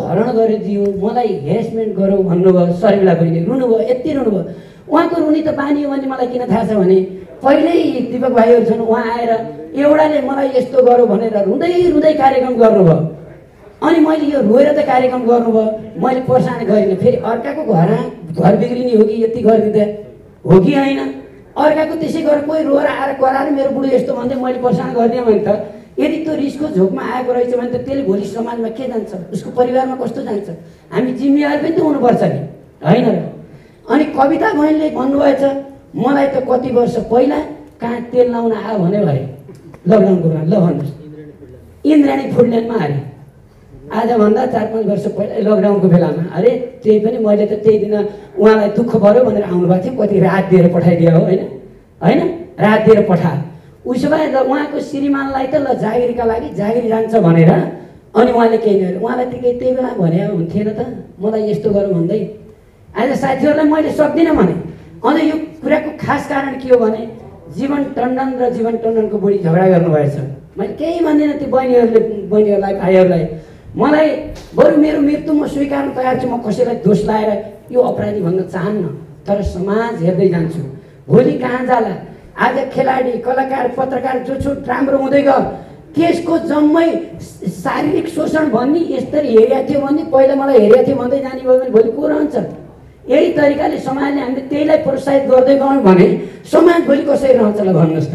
हरण गरिदियो, मलाई हेरेसमेन्ट गरौ भन्नुभयो। शर्मिला बहिनी रुनुभयो, यति रुनुभयो। उहाँको रुनी त बानी हो भने मलाई किन थाहा छ भने पहिल्यै दिपक भाइहरू छन्, उहाँ आएर एउटाले मलाई यस्तो गरौँ भनेर रुँदै रुँदै कार्यक्रम गर्नुभयो। अनि मैले यो रोएर त कार्यक्रम गर्नुभयो, मैले परेशान गरिनँ। फेरि अर्काको घर बिग्रिने हो कि यति गरिदिँदा हो कि होइन? अर्काको त्यसै गरेर कोही रोएर आएर कराएर मेरो बुढो यस्तो भन्दै मैले परेशान गरिदिएँ भने त यदि त्यो रिसको झोकमा आएको रहेछ भने त त्यसले भोलि समाजमा के जान्छ, उसको परिवारमा कस्तो जान्छ? हामी जिम्मेवार पनि त हुनुपर्छ नि, होइन र? अनि कविता बहिनीले भन्नुभएछ मलाई त कति वर्ष पहिला कहाँ तेल लाउन आयो भने भरे लकडाउनको बेला। ल भन्नुहोस्, इन्द्राणी फुडल्यान्डमा हारे आजभन्दा 4-5 वर्ष पहिला लकडाउनको बेलामा। अरे त्यही पनि मैले त त्यही दिन उहाँलाई दुःख पऱ्यो भनेर आउनुभएको थियो, कति रात दिएर पठाइदियो हो, होइन होइन? रात दिएर पठा। उसो भए ल उहाँको श्रीमानलाई त ल जागिरका लागि जागिर जान्छ भनेर अनि उहाँले केही गरेर उहाँलाई त केही त्यही बेला भने हुन्थेन त मलाई यस्तो गरौँ भन्दै। आज साथीहरूलाई मैले सक्दिनँ भने। अनि यो कुराको खास कारण के हो भने जीवन टन्डन र जीवन टन्डनको बुढी झगडा गर्नुभएछ। मैले केही भन्दिनँ ती बहिनीहरूलाई भाइहरूलाई। मलाई बरु मेरो मृत्यु म स्वीकार्न तयार छु, म कसैलाई दोष लाएर यो अपराधी भन्न चाहन्न, तर समाज हेर्दै जान्छु भोलि कहाँ जाला। आज खेलाडी, कलाकार, पत्रकार जो राम्रो हुँदै गयो, त्यसको जम्मै शारीरिक शोषण भन्ने यसरी हेरेको थियो भने पहिला मलाई हेरेको थियो भन्दै जाने भयो भने भोलि को रहन्छ? यही तरिकाले समाजले हामीले त्यहीलाई प्रोत्साहित गर्दै गयौँ भने समाज भोलि कसरी रहन्छ ल भन्नुहोस् त?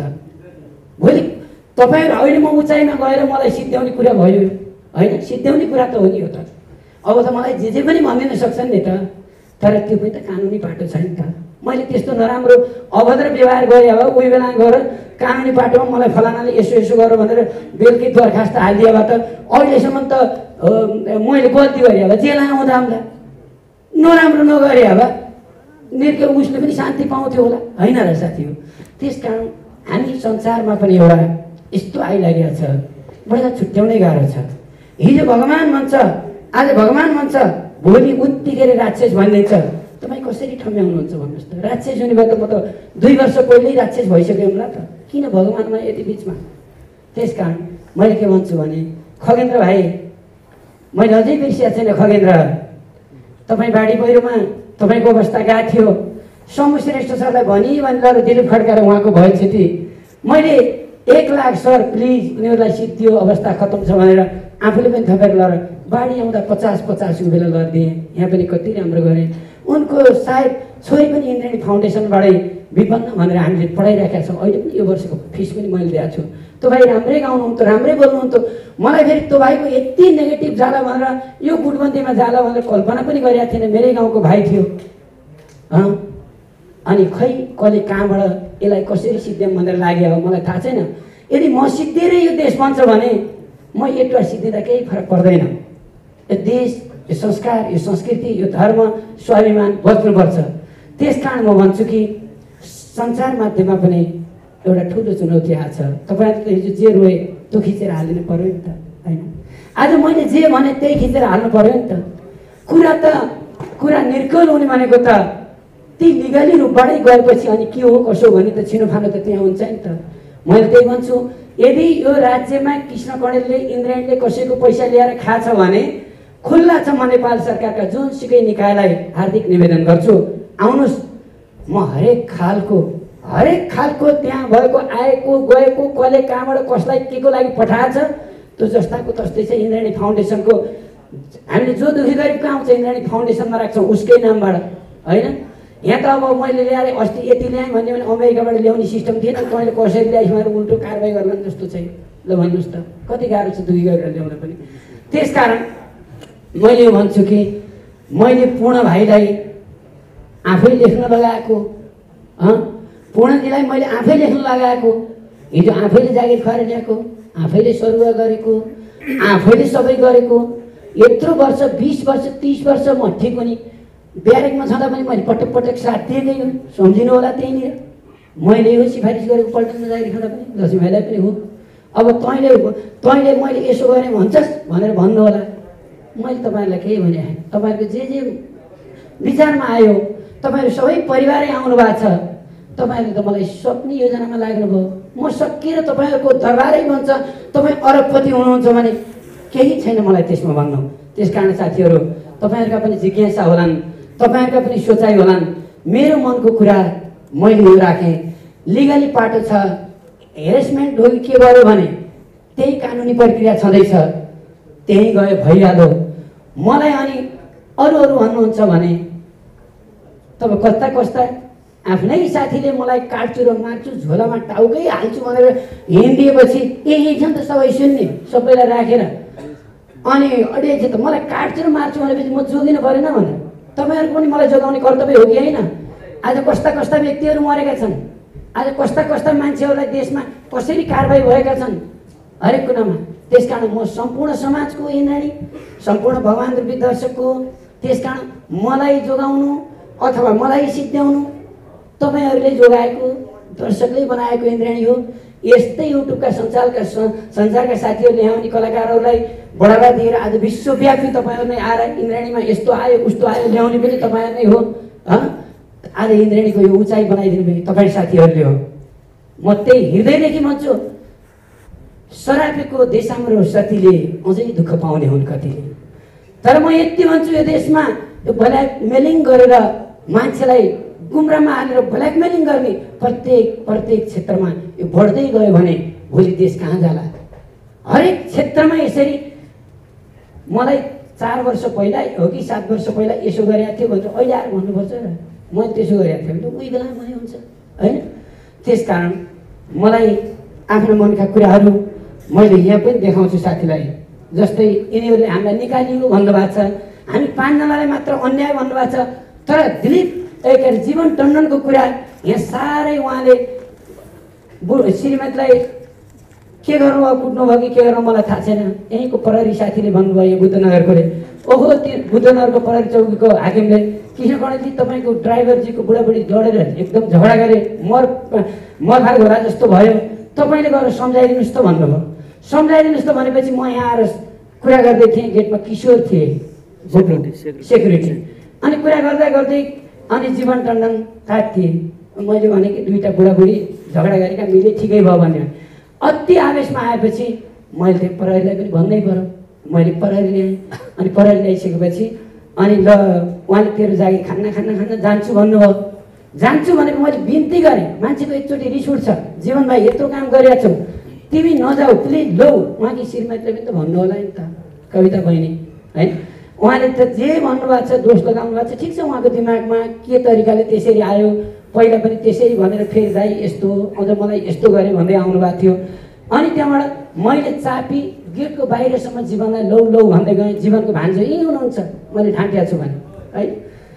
भोलि तपाईँहरू अहिले म उचाइमा गएर मलाई सिद्ध्याउने कुरा भयो, होइन? सिद्ध्याउने कुरा त हो नि यो त। अब त मलाई जे पनि भनिदिन सक्छन् नि त, तर त्यो पनि त कानुनी बाटो छ नि त। मैले त्यस्तो नराम्रो अभद्र व्यवहार गरेँ अब उही बेला गएर कानुनी बाटोमा मलाई फलानाले यसो गर भनेर बेलुकी दरखास्त हालिदिए भए त अहिलेसम्म त मैले गल्ती गरेँ होला, जेल आउँदा आउँदा नराम्रो नगरे अब निर्के उसले पनि शान्ति पाउँथ्यो होला, होइन र साथी हो? त्यस कारण हामी संसारमा पनि एउटा यस्तो आइलागेको छ, बडा छुट्याउनै गाह्रो छ। हिजो भगवान् भन्छ, आज भगवान् भन्छ, भोलि उत्तिकै राक्षस भनिदिन्छ। तपाईँ कसरी ठम्याउनुहुन्छ भन्नुहोस् त? राक्षस हुने भए त म त 2 वर्ष पहिल्यै राक्षस भइसक्यो होला त, किन भगवान्मा यति बिचमा? त्यस कारण मैले के भन्छु भने खगेन्द्र भाइ, मैले अझै बिर्सिएको छैन खगेन्द्र, तपाईँ बाढी पहिरोमा तपाईँको अवस्था गएको थियो। समु श्रेष्ठ सरलाई भनेर दिलीप खड्का र उहाँको भयो क्षति। मैले 1 लाख सर प्लिज उनीहरूलाई सिद्धियो अवस्था खत्तम छ भनेर आफूले पनि थपेर लर बाढी आउँदा 50-50 बेला लडिदिएँ। यहाँ पनि कति राम्रो गरेँ। उनको सायद छोरी पनि इन्द्राणी फाउन्डेसनबाटै विपन्न भनेर हामीले पढाइरहेका छौँ। अहिले पनि यो वर्षको फिस पनि मैले दिएको छु। त्यो भाइ राम्रै गाउनुहुन्थ्यो, राम्रै बोल्नुहुन्थ्यो। मलाई फेरि त्यो भाइको यति नेगेटिभ जाला भनेर यो गुटबन्दीमा जाला भनेर कल्पना पनि गरेको थिएन। मेरै गाउँको भाइ थियो। अनि खै कसले कहाँबाट यसलाई कसरी सिद्ध्याउँ भनेर लाग्यो अब मलाई थाहा छैन। यदि म सिद्धिएर यो देश बन्छ भने म एटुवा सिद्धिँदा केही फरक पर्दैन। यो देश, यो संस्कार, यो संस्कृति, यो धर्म, स्वाभिमान बच्नुपर्छ। त्यस कारण म भन्छु कि सञ्चार माध्यममा पनि एउटा ठुलो चुनौती आएको छ। तपाईँहरूले हिजो जे रोए त्यो खिचेर हालिदिनु पर्यो नि त, होइन? आज मैले जे भने त्यही खिचेर हाल्नु पर्यो नि त। कुरा निर्कल हुने भनेको त ती लिगली रूपबाटै गएपछि अनि के हो कसो भने त छिनोफानो त त्यहाँ हुन्छ नि त। मैले त्यही भन्छु, यदि यो राज्यमा कृष्ण कणेलले इन्द्राणीले कसैको पैसा ल्याएर खाछ भने खुल्ला छ म नेपाल सरकारका जुनसुकै निकायलाई हार्दिक निवेदन गर्छु, आउनुहोस्। म हरेक खालको त्यहाँ भएको आएको गएको कसले कहाँबाट कसलाई के को लागि पठाएछ त्यो जस्ताको तस्तै छ। इन्द्राणी फाउन्डेसनको हामीले जो दुखी गरिबको आउँछ इन्द्राणी फाउन्डेसनमा राख्छौँ उसकै नामबाट, होइन? यहाँ त अब मैले ल्याएँ अस्ति यति ल्याएँ भन्यो भने अमेरिकाबाट ल्याउने सिस्टम थिएन। तैँले कसरी ल्याइस् भनेर उल्टो कारवाही गर्ला जस्तो चाहिँ ल भन्नुहोस् त, कति गाह्रो छ दुखी गरेर ल्याउन पनि। त्यस कारण मैले भन्छु कि मैले पूर्ण भाइलाई आफै लेख्न लगाएको, पूर्णजीलाई मैले आफै लेख्न लगाएको, हिजो आफैले जागिर खुवाएर ल्याएको, आफैले सरुवा गरेको, आफैले सबै गरेको। यत्रो वर्ष 20 वर्ष 30 वर्ष म ठिक हुने ब्यारेकमा छँदा पनि मैले पटक साथ दिएकै हो। सम्झिनु होला त्यहीँनिर मैले यो सिफारिस गरेको पल्टनमा जागिर खाँदा पनि लक्ष्मी भाइलाई पनि हो। अब तैँले मैले यसो गरेँ भन्छस् भनेर भन्नु होला। मैले तपाईँहरूलाई केही भने तपाईँहरूको जे विचारमा आयो, तपाईँहरू सबै परिवारै आउनु भएको छ। तपाईँहरूले त मलाई सक्ने योजनामा लाग्नुभयो। म सकिएर तपाईँहरूको दरबारै बन्छ, तपाईँ अरबपति हुनुहुन्छ भने केही छैन मलाई त्यसमा भन्नु। त्यसकारण साथीहरू तपाईँहरूका पनि जिज्ञासा होलान्, तपाईँहरूका पनि सोचाइ होलान्। मेरो मनको कुरा मैले यो राखेँ, लिगली पाटो छ, हेरेसमेन्ट हो कि के गर्यो भने त्यही कानुनी प्रक्रिया छँदैछ, त्यही गयो भइहाल्यो। मलाई अनि अरू भन्नुहुन्छ भने तपाईँ कस्ता कस्ता आफ्नै साथीले मलाई काट्छु र मार्छु, झोलामा टाउकै हाल्छु भनेर हिँडिदिएपछि एकछिन त सबै सुन्ने, सबैलाई राखेर अनि अडिएपछि त मलाई काट्छु र मार्छु भनेपछि म जोगिनु परेन भनेर तपाईँहरूको पनि मलाई जोगाउने कर्तव्य हो कि होइन? आज कस्ता कस्ता व्यक्तिहरू मरेका छन्, आज कस्ता कस्ता मान्छेहरूलाई देशमा कसरी कारबाही भएका छन् हरेक कुरामा। त्यसकारण म सम्पूर्ण समाजको इन्द्राणी, सम्पूर्ण भगवान् रूपी दर्शकको, त्यसकारण मलाई जोगाउनु अथवा मलाई सिद्ध्याउनु तपाईँहरूले जोगाएको, दर्शकले बनाएको इन्द्राणी हो। यस्तै युट्युबका संसारका साथीहरूले आउने कलाकारहरूलाई बढावा दिएर आज विश्वव्यापी तपाईँहरू नै आएर इन्द्राणीमा यस्तो आयो उस्तो आयो ल्याउने पनि तपाईँहरू नै हो। आज इन्द्राणीको यो उचाइ बनाइदिनु पनि तपाईँ साथीहरूले हो। म त्यही हृदयदेखि भन्छु, सरापेको देश हाम्रो सतीले अझै दुःख पाउने हुन् कतिले। तर म यति भन्छु, यो देशमा यो ब्ल्याकमेलिङ गरेर मान्छेलाई गुमराहमा हालेर ब्ल्याकमेलिङ गर्ने प्रत्येक क्षेत्रमा यो बढ्दै गयो भने भोलि देश कहाँ जाला? हरेक क्षेत्रमा यसरी मलाई 4 वर्ष पहिला हो कि 7 वर्ष पहिला यसो गरेको थियो भनेर अहिले आएर भन्नुपर्छ र मैले त्यसो गरेको थिएँ भने उही बेला भने हुन्छ होइन? त्यसकारण मलाई आफ्नो मनका कुराहरू मैले यहाँ पनि देखाउँछु साथीलाई। जस्तै यिनीहरूले हामीलाई निकालियो भन्नुभएको छ, हामी 5 जनालाई मात्र अन्याय भन्नुभएको छ। तर दिलीप जीवन टन्डनको कुरा यहाँ साह्रै उहाँले श्रीमतीलाई के गर्नुभयो, कुट्नुभयो कि के गर्नु मलाई थाहा छैन। यहीँको प्रहरी साथीले भन्नुभयो बुद्धनगरकोले, ओहो त्यो बुद्धनगरको प्रहरी चौकीको हाकिमले कृष्ण गणेशजी तपाईँको ड्राइभरजीको बुढाबुढी लडेर एकदम झगडा गरे, मरफार होला जस्तो भयो, तपाईँले गएर सम्झाइदिनुहोस् त भन्नुभयो। सम्झाइदिनुहोस् त भनेपछि म यहाँ आएर कुरा गर्दै थिएँ, गेटमा किशोर थिए सेक्युरिटी, अनि कुरा गर्दा गर्दै अनि जीवन टन्डन काट थिए। मैले भने कि 2टा बुढाबुढी झगडा गरेका मिले ठिकै भयो भनेर। अति आवेशमा आएपछि मैले त्यो प्रहरीलाई पनि भन्नै पर्यो। मैले प्रहरी ल्याएँ, अनि प्रहरी ल्याइसकेपछि अनि ल उहाँले तेरो जागिर खान्न जान्छु भन्नुभयो। जान्छु भनेको मैले बिन्ती गरेँ, मान्छेको एकचोटि रिस उठ्छ, जीवन भाइ यत्रो काम गरिरहेको छौ, तिमी नजाऊ प्लिज लौ। उहाँकी श्रीमतीले पनि त भन्नु होला नि त, कविता बहिनी होइन? उहाँले त जे भन्नुभएको छ, दोष लगाउनु भएको छ, ठिक छ, उहाँको दिमागमा के तरिकाले त्यसरी आयो, पहिला पनि त्यसरी भनेर फेरि दाइ यस्तो अझ मलाई यस्तो गरेँ भन्दै आउनुभएको थियो। अनि त्यहाँबाट मैले चापी गेटको बाहिरसम्म जीवनलाई लौ भन्दै गएँ। जीवनको भान्जो यहीँ हुनुहुन्छ, मैले ढाँटेको छु भने है,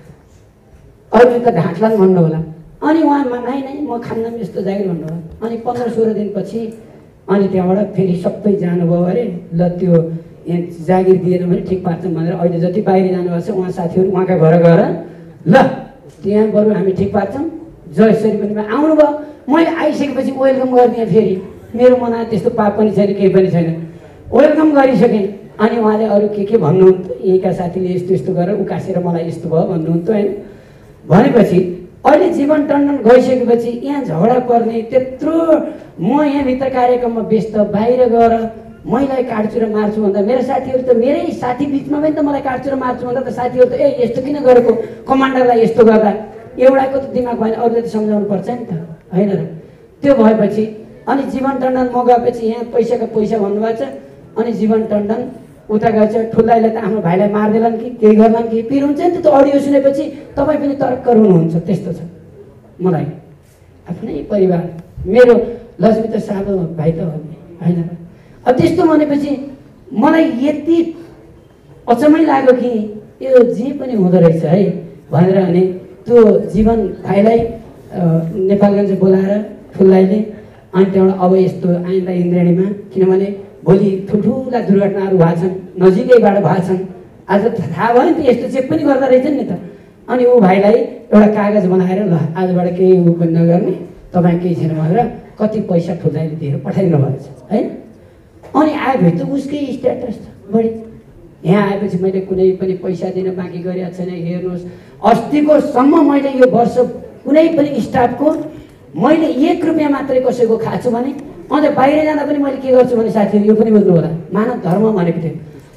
अरू त ढाँट्ला भन्नु होला। अनि उहाँ नाइ म खान्न यस्तो जागिर भन्नुभयो। अनि 15-16 दिनपछि अनि त्यहाँबाट फेरि सबै जानुभयो अरे, ल त्यो जागिर दिएन भने ठिक पार्छौँ भनेर अहिले जति बाहिर जानुभएको छ उहाँ साथीहरू उहाँका घर गएर ल त्यहाँ बरु हामी ठिक पार्छौँ, जयसरी पनि आउनुभयो। मैले आइसकेपछि वेलकम गरिदिएँ, फेरि मेरो मनमा त्यस्तो पाप पनि छैन, केही पनि छैन, वेलकम गरिसकेँ। अनि उहाँले अरू के भन्नुहुन्थ्यो, यहीँका साथीले यस्तो गरेर उकासेर मलाई यस्तो भयो भन्नुहुन्थ्यो होइन। भनेपछि अहिले जीवन टन्डन गइसकेपछि यहाँ झगडा पर्ने त्यत्रो, म यहाँभित्र कार्यक्रममा व्यस्त, बाहिर गएर मैलाई काट्छु र मार्छु भन्दा मेरो साथीहरू त मेरै साथी बिचमा पनि त मलाई काट्छु र मार्छु भन्दा त साथीहरू त यस्तो किन गरेको, कमान्डरलाई यस्तो गर्दा एउटाको त दिमाग भएन, अरूले त सम्झाउनु पर्छ नि त होइन र? त्यो भएपछि अनि जीवन टन्डन म गएपछि यहाँ पैसाको पैसा भन्नुभएको छ। अनि जीवन टन्डन उता गएछ, ठुल्दाइले त आफ्नो भाइलाई मारिदिएलान् कि केही गर्लान् कि पिर हुन्छ नि त। त्यो अडियो सुनेपछि तपाईँ पनि तर्क हुनुहुन्छ। त्यस्तो छ मलाई आफ्नै परिवार, मेरो लक्ष्मी त सानो भाइ त होइन र? अब त्यस्तो भनेपछि मलाई यति अचम्मै लाग्यो कि यो जे पनि हुँदो रहेछ है भनेर। अनि त्यो जीवन भाइलाई नेपालगञ्ज बोलाएर ठुल्दाइले अनि त्यहाँबाट अब यस्तो आइन्दा इन्द्रेणीमा, किनभने भोलि ठुल्ठुला दुर्घटनाहरू भएको छन्, नजिकैबाट भएको छन्, आज थाहा भयो नि त यस्तो चेक पनि गर्दा रहेछन् नि त। अनि ऊ भाइलाई एउटा कागज बनाएर ल आजबाट केही ऊ पनि नगर्ने, तपाईँ केही छैन भनेर कति पैसा ठुल्दाइले दिएर पठाइदिनु भएको छ होइन। अनि आएपछि त उसकै स्ट्याटस छ बढी। यहाँ आएपछि मैले कुनै पनि पैसा दिन बाँकी गरेको छैन। हेर्नुहोस्, अस्तिकोसम्म मैले यो वर्ष कुनै पनि स्टाफको मैले 1 रुपियाँ मात्रै कसैको खाएको छु भने, अझ बाहिर जाँदा पनि मैले के गर्छु भने साथीहरू यो पनि बुझ्नु होला, मानव धर्म भनेको थियो।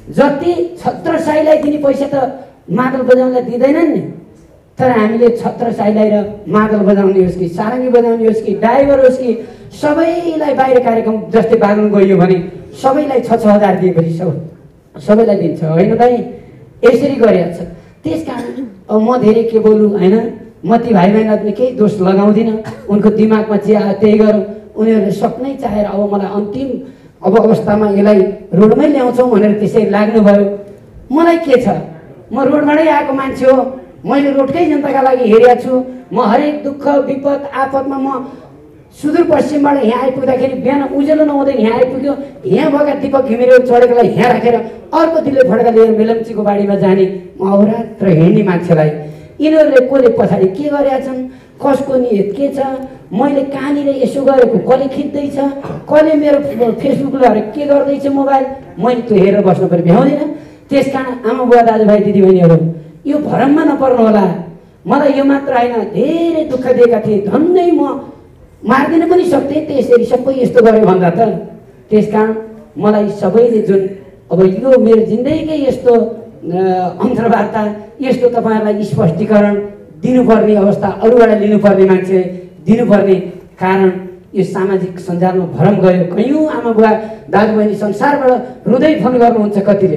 जति छत्रसाईलाई दिने पैसा त मादल बजाउनलाई दिँदैनन् नि। तर हामीले छत्रसाईलाई र मादल बजाउने होस् कि सारङ्गी बजाउने होस् कि ड्राइभर होस् कि सबैलाई बाहिर कार्यक्रम जस्तै बाग्नु गयो भने सबैलाई 6,000 दिएपछि सबैलाई दिन्छ होइन दाइ? यसरी गरिरहेको छ। त्यस कारण अब म धेरै के बोलु होइन, म ती भाइ बहिनीलाई केही दोष लगाउँदिनँ। उनको दिमागमा जे आयो त्यही गरौँ। उनीहरूले सक्नै चाहेर अब मलाई अन्तिम अवस्थामा यसलाई रोडमै ल्याउँछौँ भनेर त्यसरी लाग्नुभयो। मलाई के छ, म रोडबाटै आएको मान्छे हो। मैले रोडकै जनताका लागि हेरेको छु। म हरेक दुःख विपद आपदमा म सुदूरपश्चिमबाट यहाँ आइपुग्दाखेरि बिहान उज्यालो नहुँदैन यहाँ आइपुग्यो। यहाँ भएका दिपक घिमिरेहरू चढेकोलाई यहाँ राखेर अर्को दिले फड्का लिएर मेलम्चीको बाढीमा जाने म अहोरात्र हिँड्ने मान्छेलाई यिनीहरूले कसले पछाडि के गरेका छन्, कसको नियत के छ, मैले कहाँनिर यसो गरेको कसले खिच्दैछ, कसले मेरो फेसबुक लगाएर के गर्दैछ मोबाइल, मैले त्यो हेरेर बस्नु पर्यो, भ्याउँदिनँ। त्यस कारण आमा बुवा दाजुभाइ दिदीबहिनीहरू यो भरममा नपर्नु होला। मलाई यो मात्र होइन, धेरै दुःख दिएका थिए, धन्नै म मार्दिन पनि सक्थेँ त्यसरी सबै यस्तो गऱ्यो भन्दा त। त्यस कारण मलाई सबैले जुन अब यो मेरो जिन्दगीकै यस्तो अन्तर्वार्ता, यस्तो तपाईँहरूलाई स्पष्टीकरण दिनुपर्ने अवस्था अरूबाट लिनुपर्ने मान्छे दिनुपर्ने कारण यो सामाजिक सञ्जालमा भरम गयो। कयौँ आमा बुवा दाजुबहिनी संसारबाट रुँदै फोन गर्नुहुन्छ कतिले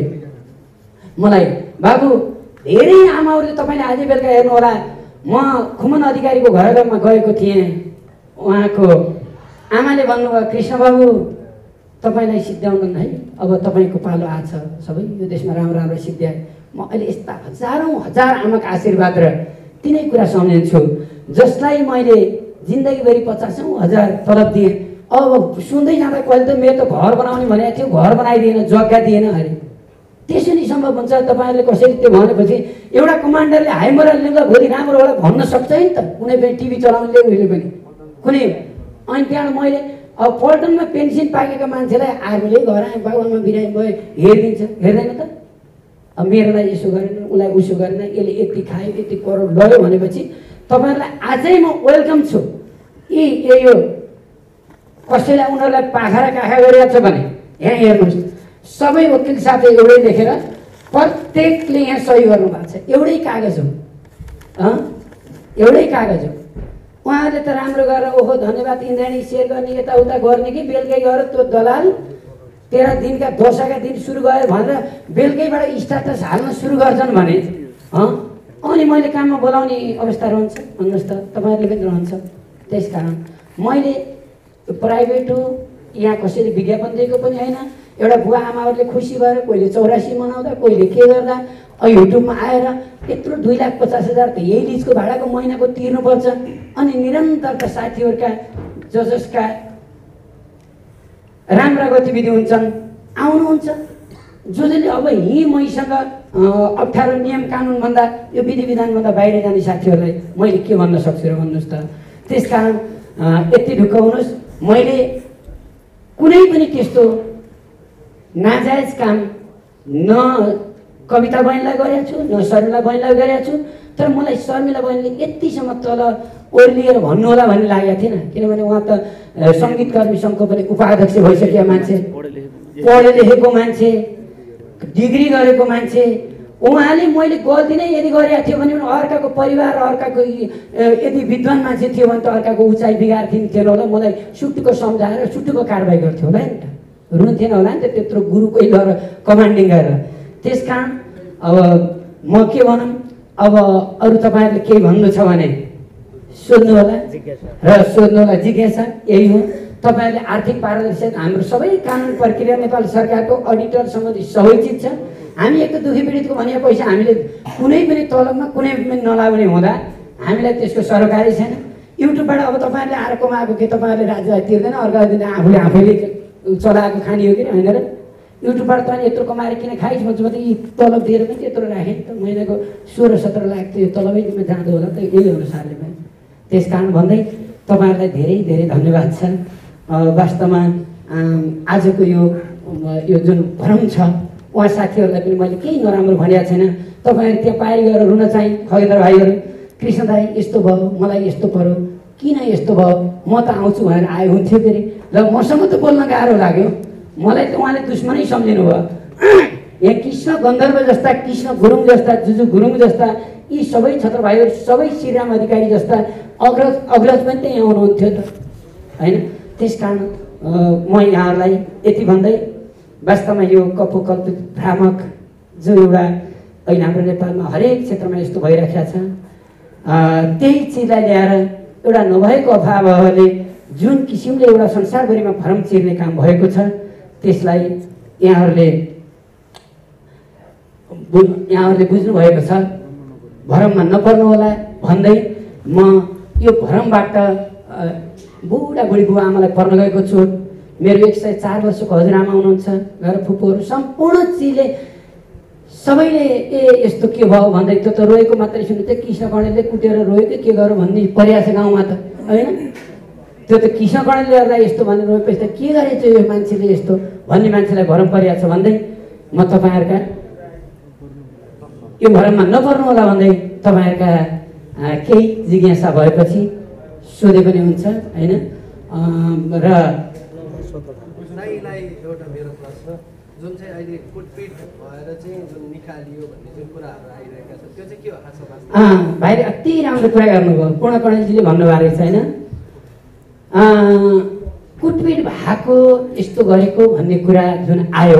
मलाई, बाबु धेरै आमाहरूले तपाईँले आज बेलुका हेर्नु होला, म खुमन अधिकारीको घरमा गएको थिएँ। उहाँको आमाले भन्नुभयो, कृष्ण बाबु तपाईँलाई सिद्ध्याउनु है, अब तपाईँको पालो आछ, सबै यो देशमा राम्रो राम्रो सिद्ध्याए। म अहिले यस्ता हजारौँ हजार आमाको आशीर्वाद र तिनै कुरा सम्झिन्छु जसलाई मैले जिन्दगीभरि 50,000 तलब दिएँ। अब सुन्दै जाँदा कहिले त मेरो त घर बनाउने भनेको थियो, घर बनाइदिएन, जग्गा दिएन अरे। त्यसरी सम्भव हुन्छ? तपाईँहरूले कसरी त्यो भनेपछि एउटा कमान्डरले हाइमरा लिँदा भोलि राम्रोबाट भन्न सक्छ नि त, कुनै पनि टिभी चलाउनेले उहिले पनि कुनै। अनि त्यहाँबाट मैले अब पल्टनमा पेन्सन पाकेका मान्छेलाई आर्मीले घर आयो, बाबुआमा बिरामी भयो, हेरिदिन्छ, हेर्दैन त? अब मेरोलाई यसो गरेन, उसलाई उसो गरेन, यसले यति खायो यति करोड लग्यो भनेपछि तपाईँहरूलाई आजै म वेलकम छु। यो कसैलाई उनीहरूलाई पाखा र काखा गरिरहेको छ भने यहाँ हेर्नुहोस्, सबै वकिल साथी एउटै लेखेर प्रत्येकले यहाँ सही गर्नुभएको छ, एउटै कागज हो, एउटै कागज हो। उहाँहरूले त राम्रो गरेर ओहो धन्यवाद इन्द्राणी सेयर गर्ने यताउता गर्ने कि बेलुकै गएर त्यो दलाल 13 दिनका दशाका दिन सुरु गयो भनेर बेलुकैबाट स्ट्याटस हाल्न सुरु गर्छन् भने अनि मैले काममा बोलाउने अवस्था रहन्छ भन्नुहोस् त, तपाईँहरूले पनि रहन्छ। त्यस कारण मैले प्राइभेट हो, यहाँ कसैले विज्ञापन दिएको पनि होइन। एउटा बुवा आमाहरूले खुसी भएर कोहीले 84 मनाउँदा, कोहीले के गर्दा युट्युबमा आएर यत्रो 2,50,000 त यही लिजको भाडाको महिनाको तिर्नुपर्छ। अनि निरन्तरता साथीहरूका जसका राम्रा गतिविधि हुन्छन् आउनुहुन्छ, जसले अब यहीँ मैसँग अप्ठ्यारो नियम कानुनभन्दा यो विधि विधानभन्दा बाहिर जाने साथीहरूलाई मैले के भन्न सक्छु र भन्नुहोस् त। त्यस कारण यति ढुक्क हुनुहोस्, मैले कुनै पनि त्यस्तो नाजायज काम न कविता बहिनीलाई गरेको छु, न शर्मिला बहिनीलाई गरेको छु। तर मलाई शर्मिला बहिनीले यतिसम्म तल ओर्लिएर भन्नु होला भन्ने लागेको थिएन, किनभने उहाँ त सङ्गीतकर्मी सङ्घको पनि उपाध्यक्ष भइसकेका मान्छे, पढे लेखेको मान्छे, डिग्री गरेको मान्छे। उहाँले मैले गल्ती नै यदि गरेको थियो भने अर्काको परिवार अर्काको यदि विद्वान मान्छे थियो भने त अर्काको उचाइ बिगार्थेन थिएन होला, मलाई सुटुको सम्झाएर सुटुको कारवाही गर्थ्यो होला नि त, रुन्थेन होला नि त त्यत्रो गुरुकै गएर कमान्डिङ गरेर। त्यस कारण अब म के भनौँ, अब अरू तपाईँहरूले केही भन्नु छ भने सोध्नु होला र सोध्नु होला, जिज्ञासा यही हो। तपाईँहरूले आर्थिक पारदर्शिता, हाम्रो सबै कानुन प्रक्रिया नेपाल सरकारको अडिटर सम्बन्धी सबै चिज छ। हामी एक त दुखी पीडितको भने पैसा हामीले कुनै पनि तलबमा कुनै पनि नलाउने हुँदा हामीलाई त्यसको सरकारी छैन। युट्युबबाट अब तपाईँहरूले आएर कमाएको के तपाईँहरूले राज्यलाई तिर्दैन, अर्को दिन आफैले चलाएको खाने हो कि होइन र? युट्युबबाट तपाईँले यत्रो कमाएर किन खाइस् भन्छ भने यी तलब दिएर पनि त्यत्रो राखेँ त, महिनाको 16-17 लाख त्यो तलबैमा जाँदो होला त, यही अनुसारले पनि। त्यस कारण भन्दै तपाईँहरूलाई धेरै धेरै धन्यवाद छ। वास्तवमा आजको यो जुन भ्रम छ उहाँ साथीहरूलाई पनि मैले केही नराम्रो भनेको छैन। तपाईँहरू त्यहाँ पारी गएर रुन चाहिँ खगेन्द्र भाइहरू, कृष्ण दाई यस्तो भयो, मलाई यस्तो पऱ्यो, किन यस्तो भयो, म त आउँछु भनेर आयो हुन्थ्यो फेरि। ल मसँग त बोल्न गाह्रो लाग्यो, मलाई त उहाँले दुश्मनै सम्झिनु भयो। यहाँ कृष्ण गन्धर्व जस्ता, कृष्ण गुरुङ जस्ता, जुजु गुरुङ जस्ता यी सबै छत्र भाइहरू, सबै श्रीराम अधिकारी जस्ता अग्रज पनि त्यही आउनुहुन्थ्यो त होइन। त्यसकारण म यहाँहरूलाई यति भन्दै वास्तवमा यो कपोकल्पित भ्रामक जो एउटा अहिले हाम्रो नेपालमा हरेक क्षेत्रमा यस्तो भइरहेको छ, त्यही चिजलाई ल्याएर एउटा नभएको अफवाहले जुन किसिमले एउटा संसारभरिमा भ्रम चिर्ने काम भएको छ त्यसलाई यहाँहरूले बुझ्नुभएको छ। भ्रममा नपर्नु होला भन्दै म यो भ्रमबाट बुढाबुढी बुवा आमालाई पर्न गएको छु। मेरो 104 वर्षको हजुरआमा हुनुहुन्छ, घर फुपूहरू सम्पूर्ण चिजले सबैले यस्तो के भयो भन्दै त्यो त रोएको मात्रै सुन्नु, त्यो कृष्ण कणेलले कुटेर रोयो के गर्यो भन्ने परिहाछ गाउँमा त होइन। त्यो त कृष्ण कणेलले गर्दा यस्तो भनेर रोएपछि त के गरेछ यो मान्छेले यस्तो भन्ने मान्छेलाई भरम परिहाछ भन्दै म तपाईँहरूका यो भरममा नपर्नु होला भन्दै तपाईँहरूका केही जिज्ञासा भएपछि सोधे पनि हुन्छ होइन। र एउटा मेरो प्रश्न जुन चाहिँ अहिले कुटपिट भएर चाहिँ जुन निकालियो भन्ने जुन कुराहरू आइरहेका छ त्यो चाहिँ के हो खास? भाइले अति राम्रो कुरा गर्नुभयो, पूर्ण कणेलजीले भन्नुभएको रहेछ होइन। कुटपिट भएको यस्तो गरेको भन्ने कुरा जुन आयो,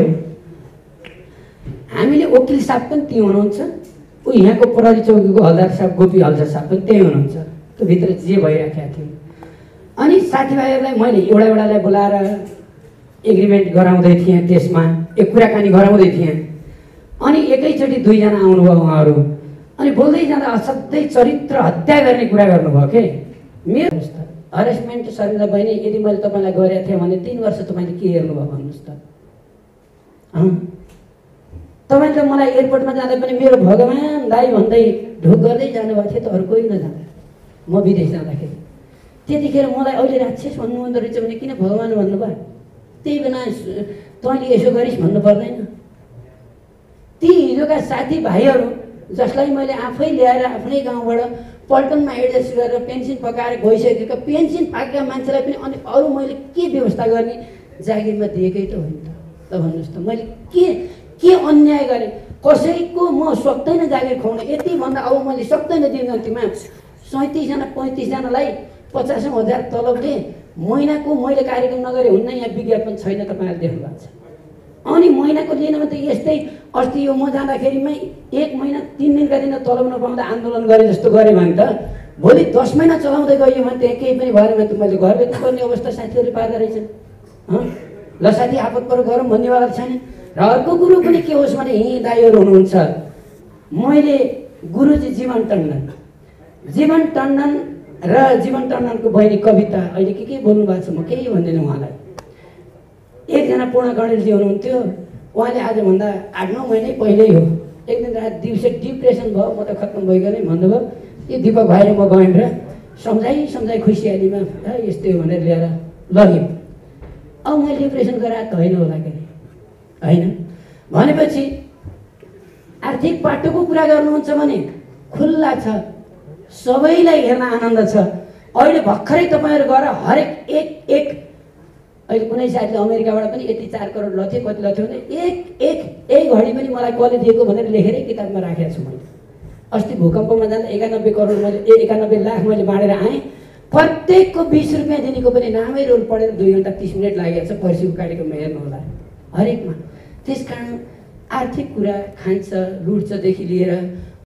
हामीले वकिल साहब पनि त्यही हुनुहुन्छ, ऊ यहाँको प्रहरी चौकीको हलदार साहब गोपी हलदार साहब पनि त्यही हुनुहुन्छ। त्यो भित्र जे भइराखेको थियो अनि साथीभाइहरूलाई मैले एउटालाई बोलाएर एग्रिमेन्ट गराउँदै थिएँ, त्यसमा एक कुराकानी गराउँदै थिएँ। अनि एकैचोटि दुईजना आउनुभयो उहाँहरू अनि बोल्दै जाँदा असाध्यै चरित्र हत्या गर्ने कुरा गर्नुभयो के। मेरो हरेसमेन्ट सरिता बहिनी, यदि मैले तपाईँलाई गरेको थिएँ भने 3 वर्ष तपाईँले के हेर्नुभयो भन्नुहोस् त। तपाईँले त मलाई एयरपोर्टमा जाँदा पनि मेरो भगवान् दाई भन्दै ढोक गर्दै जानुभएको थियो त, अरू कोही नजाँदा म विदेश जाँदाखेरि। त्यतिखेर मलाई अहिले राक्षस भन्नुहुँदो रहेछ भने किन भगवान् भन्नुभयो? त्यही बेला तैँले यसो गरिस् भन्नु पर्दैन? ती हिजोका साथीभाइहरू जसलाई मैले आफै ल्याएर आफ्नै गाउँबाट पल्टनमा एडजस्ट गरेर पेन्सन पकाएर गइसकेको, पेन्सन पाकेका मान्छेलाई पनि अनि अरू मैले के व्यवस्था गर्ने जागिरमा दिएकै त होइन त भन्नुहोस् त। मैले के अन्याय गरेँ? कसैको म सक्दैन जागिर खुवाउन, यति भन्दा अब मैले सक्दैन दिन गन्तीमा 37जना 35जनालाई 50,000 तलबले महिनाको मैले कार्यक्रम नगरे हुन्न। यहाँ विज्ञापन छैन, तपाईँहरूले देख्नु भएको छ। अनि महिनाको लिएन भने त यस्तै अस्ति यो म जाँदाखेरिमै 1 महिना 3 दिनका दिन तलब नपाउँदा आन्दोलन गरे जस्तो गरेँ भने त भोलि 10 महिना चलाउँदै गयो भने त्यहाँ केही पनि भएन भने त मैले घर बेच्नुपर्ने अवस्था साथीहरूले पार्दा रहेछन्। ल साथी आपत पर गरौँ भन्नेवाला छैन। र अर्को कुरो पनि के होस् भने यहीँ दाइहरू हुनुहुन्छ, मैले गुरुजी जीवन टन्डन र जीवन टन्डनको बहिनी कविता अहिले के बोल्नु भएको छ, म केही भन्दिनँ उहाँलाई। एकजना पूर्ण कणेलजी हुनुहुन्थ्यो, उहाँले आजभन्दा 8-9 महिनै पहिल्यै हो एक दिन रात दिउँसो डिप्रेसन भयो, म त खत्तम भइगएँ भन्नुभयो। यो दिपक भाइ र म गयौँ र सम्झाइ खुसियालीमा यस्तै हो भनेर ल्याएर लग्यौँ। अब मैले डिप्रेसन गराएको त होइन होला के होइन भनेपछि आर्थिक पाटोको कुरा गर्नुहुन्छ भने खुल्ला छ, सबैलाई हेर्न आनन्द छ। अहिले भर्खरै तपाईँहरू गएर हरेक एक अहिले कुनै साथीले अमेरिकाबाट पनि यति 4 करोड लथ्यो कति लथ्यो भने एक घडी पनि मलाई कसले दिएको भनेर लेखेरै किताबमा राखेको छु मैले। अस्ति भूकम्पमा जाँदा 91 लाख मैले बाँडेर आएँ। प्रत्येकको 20 रुपियाँ दिनेको पनि नामै रोल पढेर 2 घन्टा 30 मिनट लागेको छ पर्सिको कार्यक्रममा हेर्नु होला हरेकमा। त्यसकारण आर्थिक कुरा खान्छ लुट्छदेखि लिएर